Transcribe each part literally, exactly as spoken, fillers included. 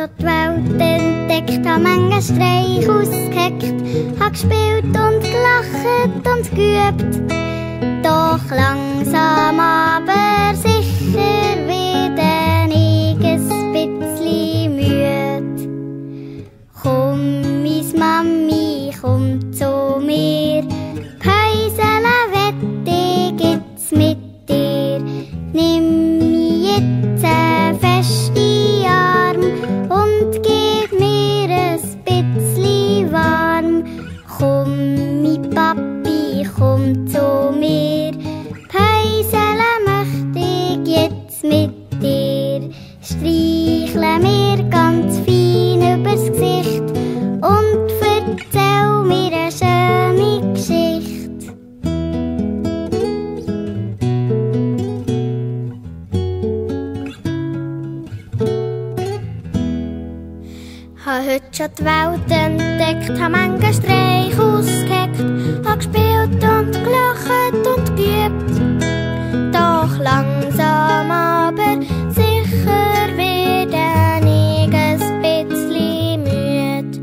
schon die Welt entdeckt, hab manchen Streich ausgeheckt, hab gespielt und gelacht und geübt. Doch langsam aber sicher wieder ich ein bisschen müde. Komm, mis Mami, komm zu mir, Päisele wett ich jetzt mit dir. Nimm mich jetzt fest in den Arm und gib mir ein bisschen warm. Komm, mi Papi, komm zu mir, Päisele möchte ich jetzt mit dir. Streichle mir ganz fein übers Gesicht und erzähl mir eine schöne Geschichte. Hab heute schon die Welt entdeckt, hab manchen Streich ausgeheckt, hab gespielt und gelacht und geübt. Doch langsam aber sicher werde ich ein bisschen müde.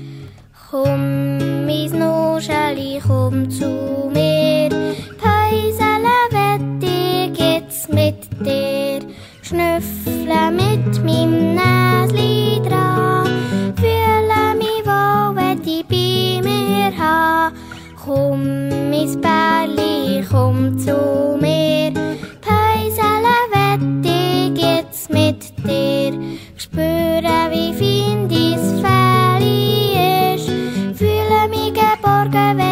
Komm, mis Nuscheli, komm zu mir, Päisele wett ich jetzt mit dir. Schnüffle mit meinem Näsli dran, fühle mich wohl, wenn dich bei mir habe. Komm, mis Bärli, komm zu mir, Päisele wett ich jetzt mit dir. Spüre, wie fein dein Fell ist, fühle mich geborgen,